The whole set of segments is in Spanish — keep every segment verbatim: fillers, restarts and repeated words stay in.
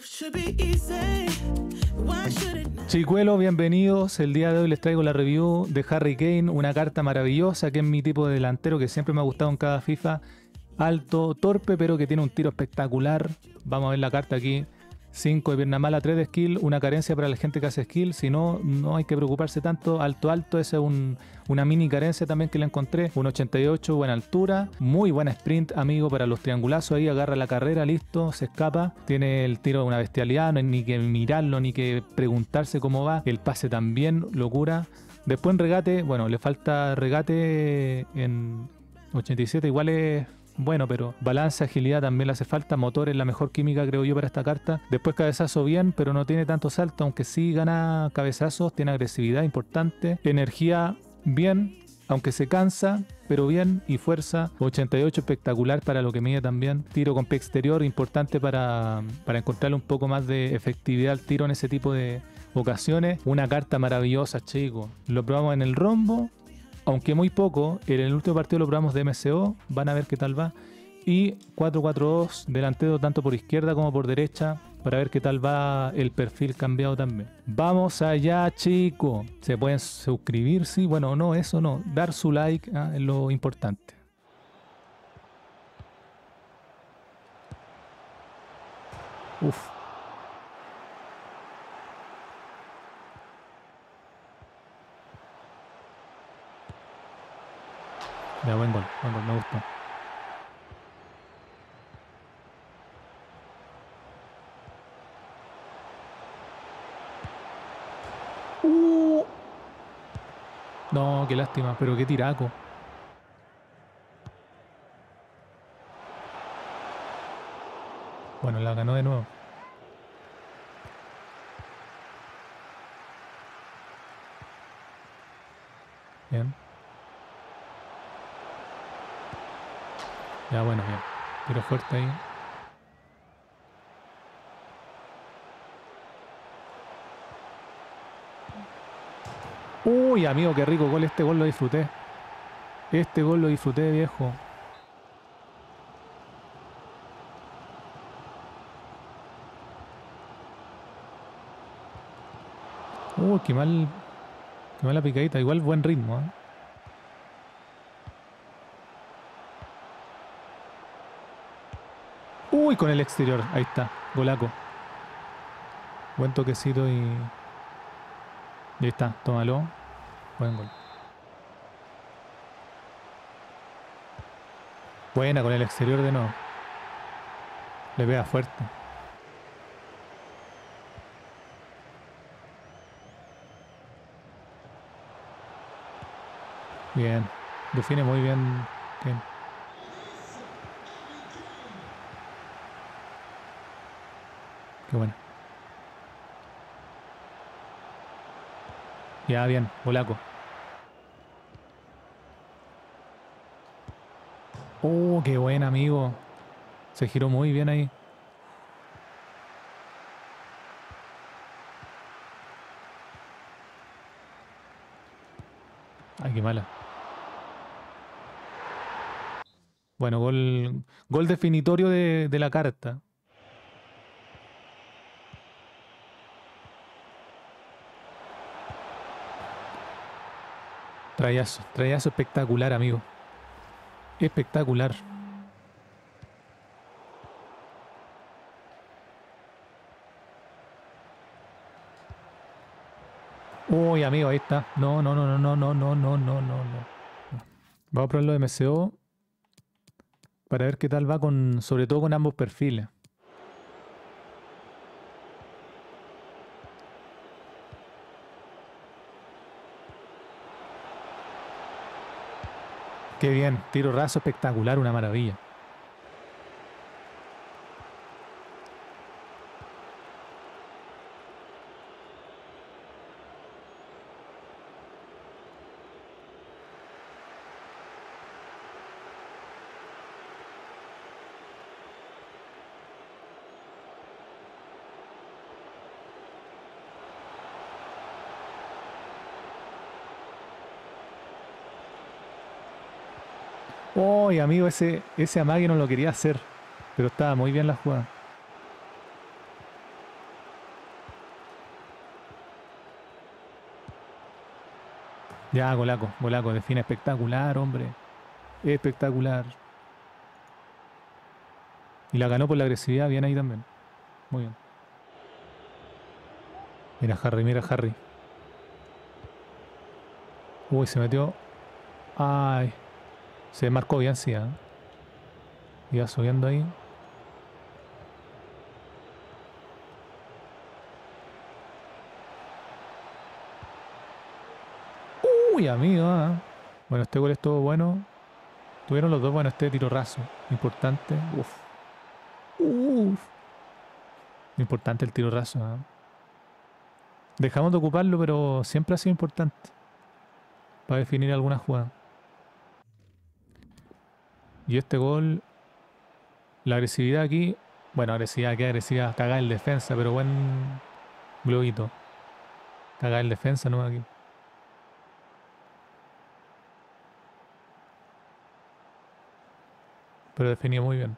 Chicuelo, bienvenidos. El día de hoy les traigo la review de Harry Kane, una carta maravillosa que es mi tipo de delantero que siempre me ha gustado en cada FIFA. Alto, torpe, pero que tiene un tiro espectacular. Vamos a ver la carta aquí. cinco de pierna mala, tres de skill, una carencia para la gente que hace skill. Si no, no hay que preocuparse tanto. Alto, alto, esa es un, una mini carencia también que le encontré. un ochenta y ocho, buena altura. Muy buena sprint, amigo, para los triangulazos. Ahí agarra la carrera, listo, se escapa. Tiene el tiro de una bestialidad, no hay ni que mirarlo, ni que preguntarse cómo va. El pase también, locura. Después en regate, bueno, le falta regate en ochenta y siete, igual es... bueno, pero balance, agilidad también le hace falta. Motor es la mejor química, creo yo, para esta carta. Después cabezazo bien, pero no tiene tanto salto, aunque sí gana cabezazos. Tiene agresividad importante. Energía bien, aunque se cansa, pero bien. Y fuerza, ochenta y ocho, espectacular para lo que mide también. Tiro con pie exterior, importante para, para encontrarle un poco más de efectividad al tiro en ese tipo de ocasiones. Una carta maravillosa, chicos. Lo probamos en el rombo. Aunque muy poco, en el último partido lo probamos de M C O, van a ver qué tal va. Y cuatro cuatro dos, delantero tanto por izquierda como por derecha, para ver qué tal va el perfil cambiado también. Vamos allá, chicos. Se pueden suscribir, sí, bueno, no, eso no. Dar su like, ¿eh? Es lo importante. Uf. Ya, buen gol, buen gol, me gustó. Uh. No, qué lástima, pero qué tiraco. Bueno, la ganó de nuevo. Bien. Ya, bueno, bien. Tiro fuerte ahí. Uy, amigo, qué rico gol. Este gol lo disfruté. Este gol lo disfruté, viejo. Uy, qué mal. Qué mala picadita. Igual buen ritmo, ¿eh? Uy, con el exterior. Ahí está. Golaco. Buen toquecito y... y ahí está. Tómalo. Buen gol. Buena con el exterior de nuevo. Le pega fuerte. Bien. Define muy bien. Bien. Qué bueno. Ya, bien. Golaco. Oh, qué buen, amigo. Se giró muy bien ahí. Ay, qué mala. Bueno, gol, gol definitorio de, de la carta. Trayazo, trayazo espectacular, amigo. Espectacular. Uy, amigo, ahí está. No, no, no, no, no, no, no, no, no, no. Vamos a probarlo de M C O para ver qué tal va con, sobre todo con ambos perfiles. Qué bien, tiro raso espectacular, una maravilla. Uy, amigo, ese, ese amague no lo quería hacer, pero estaba muy bien la jugada. Ya, golaco, golaco. Define espectacular, hombre. Espectacular. Y la ganó por la agresividad, bien ahí también. Muy bien. Mira Harry, mira Harry. Uy, se metió. Ay. Se marcó bien, sí, ¿eh? Iba subiendo ahí. Uy, amigo, ¿eh? Bueno, este gol estuvo bueno. Tuvieron los dos, bueno, este tiro raso. Importante. Uf. Uf. Importante el tiro raso, ¿eh? Dejamos de ocuparlo, pero siempre ha sido importante para definir alguna jugada. Y este gol, la agresividad aquí, bueno, agresividad, qué agresividad, cagar el defensa, pero buen globito. Cagar el defensa, ¿no? Aquí. Pero definió muy bien.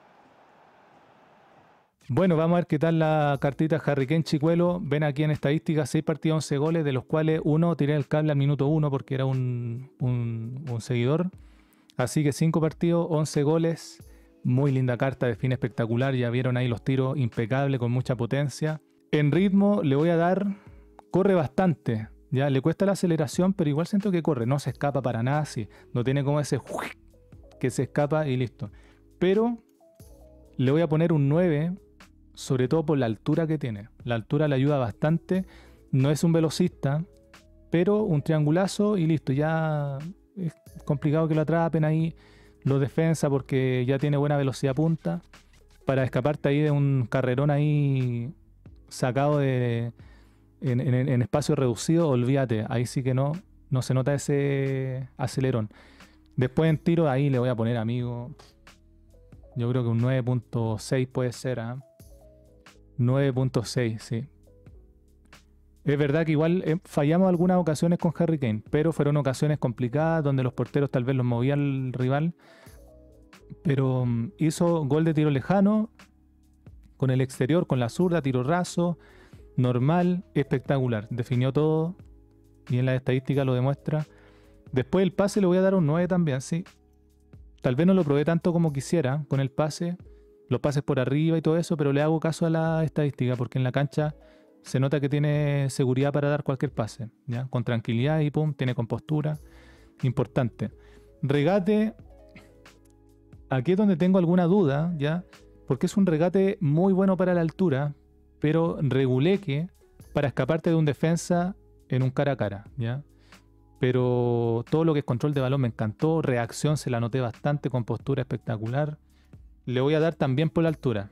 Bueno, vamos a ver qué tal la cartita Harry Kane Chicuelo. Ven aquí en estadísticas, seis partidos, once goles, de los cuales uno tiré el cable al minuto uno porque era un, un, un seguidor. Así que cinco partidos, once goles. Muy linda carta, define espectacular. Ya vieron ahí los tiros, impecable, con mucha potencia. En ritmo le voy a dar, corre bastante. Ya le cuesta la aceleración, pero igual siento que corre. No se escapa para nada, sí. No tiene como ese que se escapa y listo. Pero le voy a poner un nueve, sobre todo por la altura que tiene. La altura le ayuda bastante. No es un velocista, pero un triangulazo y listo. Ya es complicado que lo atrapen ahí los defensas porque ya tiene buena velocidad punta. Para escaparte ahí de un carrerón ahí sacado de en, en, en espacio reducido, olvídate. Ahí sí que no, no se nota ese acelerón. Después en tiro ahí le voy a poner, amigo, yo creo que un nueve punto seis puede ser, ¿eh? nueve punto seis, sí. Es verdad que igual eh, fallamos algunas ocasiones con Harry Kane, pero fueron ocasiones complicadas donde los porteros tal vez los movía el rival. Pero um, hizo gol de tiro lejano, con el exterior, con la zurda, tiro raso, normal, espectacular. Definió todo y en la estadística lo demuestra. Después el pase le voy a dar un nueve también, sí. Tal vez no lo probé tanto como quisiera con el pase, los pases por arriba y todo eso, pero le hago caso a la estadística porque en la cancha se nota que tiene seguridad para dar cualquier pase, ¿ya? Con tranquilidad y pum, tiene compostura. Importante. Regate, aquí es donde tengo alguna duda, ¿ya? Porque es un regate muy bueno para la altura, pero reguleque para escaparte de un defensa en un cara a cara, ¿ya? Pero todo lo que es control de balón me encantó, reacción se la noté bastante, compostura espectacular. Le voy a dar también por la altura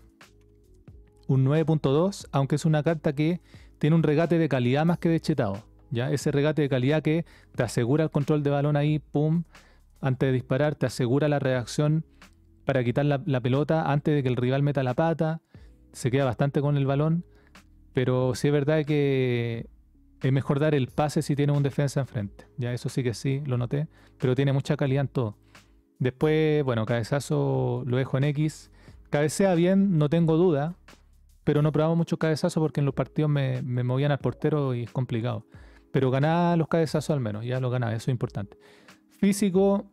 un nueve punto dos, aunque es una carta que tiene un regate de calidad más que de chetado, ¿ya? Ese regate de calidad que te asegura el control de balón ahí, pum, antes de disparar, te asegura la reacción para quitar la, la pelota antes de que el rival meta la pata, se queda bastante con el balón, pero sí es verdad que es mejor dar el pase si tiene un defensa enfrente, ya eso sí que sí, lo noté, pero tiene mucha calidad en todo. Después, bueno, cabezazo lo dejo en X, cabecea bien, no tengo duda, pero no probaba muchos cabezazos porque en los partidos me, me movían al portero y es complicado. Pero ganaba los cabezazos al menos, ya los ganaba, eso es importante. Físico,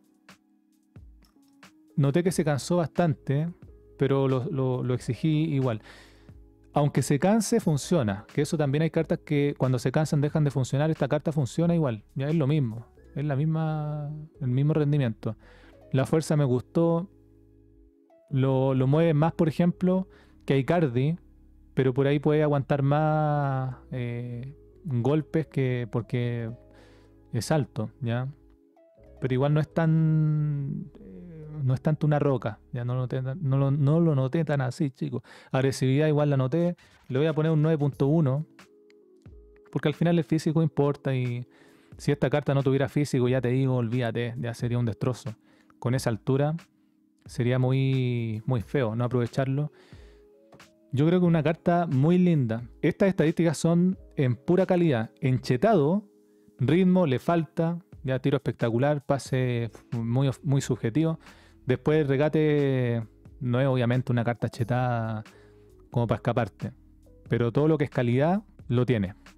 noté que se cansó bastante, pero lo, lo, lo exigí igual. Aunque se canse, funciona. Que eso también hay cartas que cuando se cansan dejan de funcionar. Esta carta funciona igual, ya es lo mismo. Es la misma, el mismo rendimiento. La fuerza me gustó. Lo, lo mueve más, por ejemplo, que a Icardi, pero por ahí puede aguantar más eh, golpes que porque es alto, ¿ya? Pero igual no es tan eh, no es tanto una roca, ya no lo noté, no lo, no lo noté tan así, chicos. Agresividad igual la noté, le voy a poner un nueve punto uno porque al final el físico importa y si esta carta no tuviera físico, ya te digo, olvídate, ya sería un destrozo. Con esa altura sería muy, muy feo no aprovecharlo. Yo creo que una carta muy linda. Estas estadísticas son en pura calidad. Enchetado, ritmo le falta, ya tiro espectacular, pase muy, muy subjetivo. Después regate no es obviamente una carta chetada como para escaparte. Pero todo lo que es calidad lo tiene.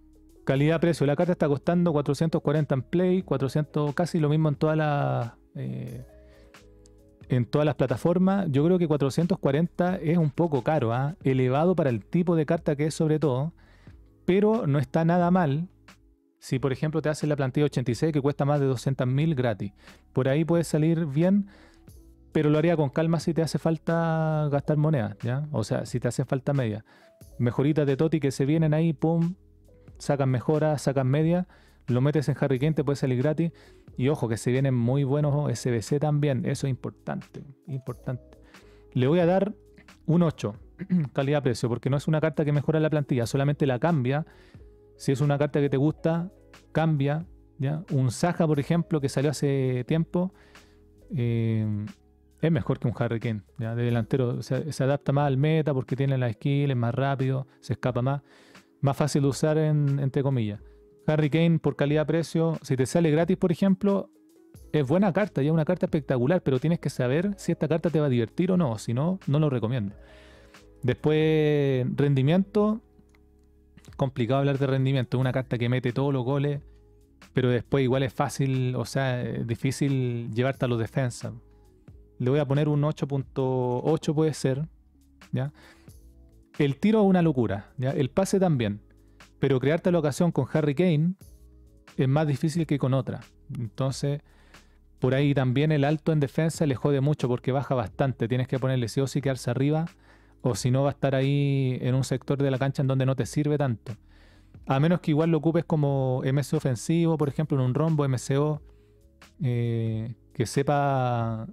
Calidad-precio. La carta está costando cuatrocientos cuarenta en Play, cuatrocientos, casi lo mismo en todas las eh, en todas las plataformas. Yo creo que cuatrocientos cuarenta es un poco caro, ¿eh? Elevado para el tipo de carta que es sobre todo, pero no está nada mal. Si por ejemplo te hacen la plantilla ochenta y seis que cuesta más de doscientos mil gratis, por ahí puede salir bien, pero lo haría con calma si te hace falta gastar monedas, ¿ya? O sea, si te hace falta media. Mejoritas de Toti que se vienen ahí, pum, sacan mejoras, sacan media, lo metes en Harry Kane, te puede salir gratis. Y ojo, que se vienen muy buenos S B C también, eso es importante, importante. Le voy a dar un ocho, calidad-precio, porque no es una carta que mejora la plantilla, solamente la cambia. Si es una carta que te gusta, cambia, ¿ya? Un Saja, por ejemplo, que salió hace tiempo, eh, es mejor que un Harry Kane, ¿ya? De delantero, se, se adapta más al meta porque tiene la skill, es más rápido, se escapa más. Más fácil de usar, en, entre comillas. Harry Kane por calidad-precio, si te sale gratis, por ejemplo, es buena carta, ya es una carta espectacular, pero tienes que saber si esta carta te va a divertir o no, si no, no lo recomiendo. Después, rendimiento, complicado hablar de rendimiento, es una carta que mete todos los goles, pero después igual es fácil, o sea, es difícil llevarte a los defensas. Le voy a poner un ocho punto ocho, puede ser, ¿ya? El tiro es una locura, ¿ya? El pase también. Pero crearte la ocasión con Harry Kane es más difícil que con otra. Entonces, por ahí también el alto en defensa le jode mucho porque baja bastante. Tienes que ponerle sí o sí quedarse arriba, o si no va a estar ahí en un sector de la cancha en donde no te sirve tanto. A menos que igual lo ocupes como M C ofensivo, por ejemplo, en un rombo M C O, eh, que sepa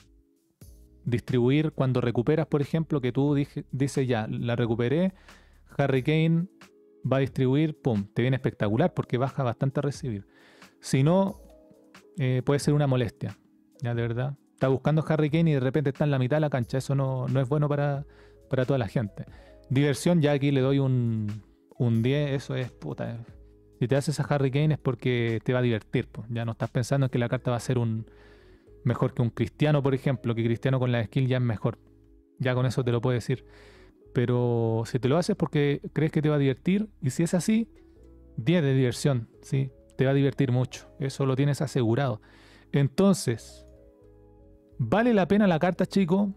distribuir cuando recuperas, por ejemplo, que tú dije, dices ya, la recuperé, Harry Kane va a distribuir, pum, te viene espectacular porque baja bastante a recibir. Si no, eh, puede ser una molestia, ya, de verdad. Está buscando Harry Kane y de repente está en la mitad de la cancha, eso no, no es bueno para, para toda la gente. Diversión, ya aquí le doy un, un diez, eso es puta. Si te haces a Harry Kane es porque te va a divertir, pues. Ya no estás pensando en que la carta va a ser un mejor que un Cristiano, por ejemplo, que Cristiano con la skill ya es mejor. Ya con eso te lo puedo decir. Pero si te lo haces porque crees que te va a divertir, y si es así, diez de diversión, ¿sí? Te va a divertir mucho. Eso lo tienes asegurado. Entonces, ¿vale la pena la carta, chico?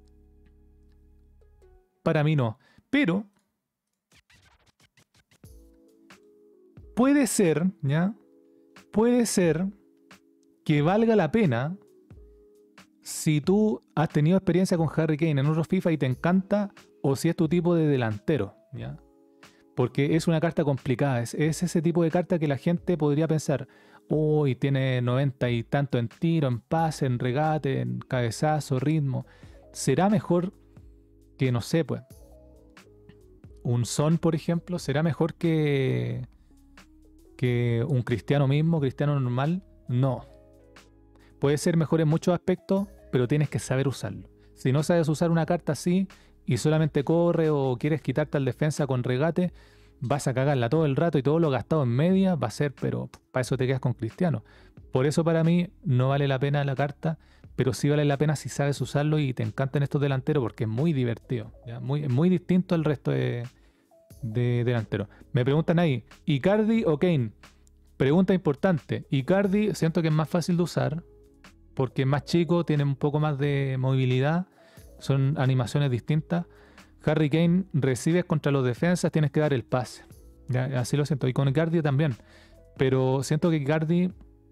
Para mí no. Pero puede ser, ¿ya? Puede ser que valga la pena si tú has tenido experiencia con Harry Kane en otros FIFA y te encanta, o si es tu tipo de delantero, ¿ya? Porque es una carta complicada, es, es ese tipo de carta que la gente podría pensar, uy, tiene noventa y tanto en tiro, en pase, en regate, en cabezazo, ritmo. ¿Será mejor que, no sé, pues, un Son, por ejemplo? ¿Será mejor que, que un Cristiano mismo, Cristiano normal? No. Puede ser mejor en muchos aspectos, pero tienes que saber usarlo. Si no sabes usar una carta así y solamente corre o quieres quitarte al defensa con regate, vas a cagarla todo el rato y todo lo gastado en media va a ser, pero para eso te quedas con Cristiano. Por eso para mí no vale la pena la carta, pero sí vale la pena si sabes usarlo y te encantan estos delanteros porque es muy divertido, ¿ya? Muy, muy distinto al resto de, de delanteros. Me preguntan ahí, ¿Icardi o Kane? Pregunta importante. Icardi siento que es más fácil de usar porque es más chico, tiene un poco más de movilidad, son animaciones distintas. Harry Kane recibes contra los defensas, tienes que dar el pase. ¿Ya? Así lo siento. Y con Icardi también. Pero siento que Icardi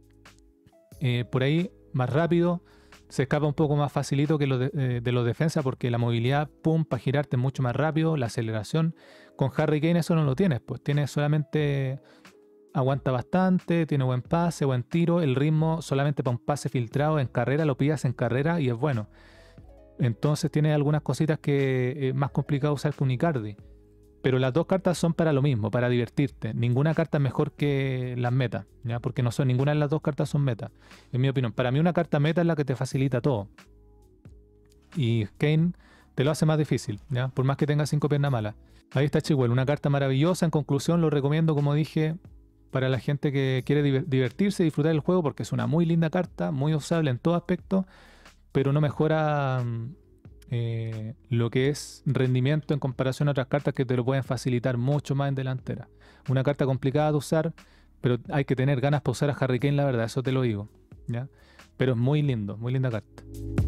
eh, por ahí más rápido, se escapa un poco más facilito que lo de, eh, de los defensas porque la movilidad, pum, para girarte es mucho más rápido, la aceleración. Con Harry Kane eso no lo tienes, pues tienes solamente... Aguanta bastante, tiene buen pase, buen tiro. El ritmo solamente para un pase filtrado en carrera, lo pillas en carrera y es bueno. Entonces tiene algunas cositas que es más complicado usar que un Icardi. Pero las dos cartas son para lo mismo, para divertirte. Ninguna carta es mejor que las metas, ¿ya? Porque no son, ninguna de las dos cartas son meta, en mi opinión. Para mí una carta meta es la que te facilita todo. Y Kane te lo hace más difícil, ¿ya? Por más que tenga cinco piernas malas. Ahí está Chigwell, una carta maravillosa. En conclusión, lo recomiendo, como dije, para la gente que quiere divertirse y disfrutar del juego, porque es una muy linda carta, muy usable en todo aspecto, pero no mejora eh, lo que es rendimiento en comparación a otras cartas que te lo pueden facilitar mucho más en delantera. Una carta complicada de usar, pero hay que tener ganas para usar a Harry Kane, la verdad, eso te lo digo, ¿ya? Pero es muy lindo, muy linda carta.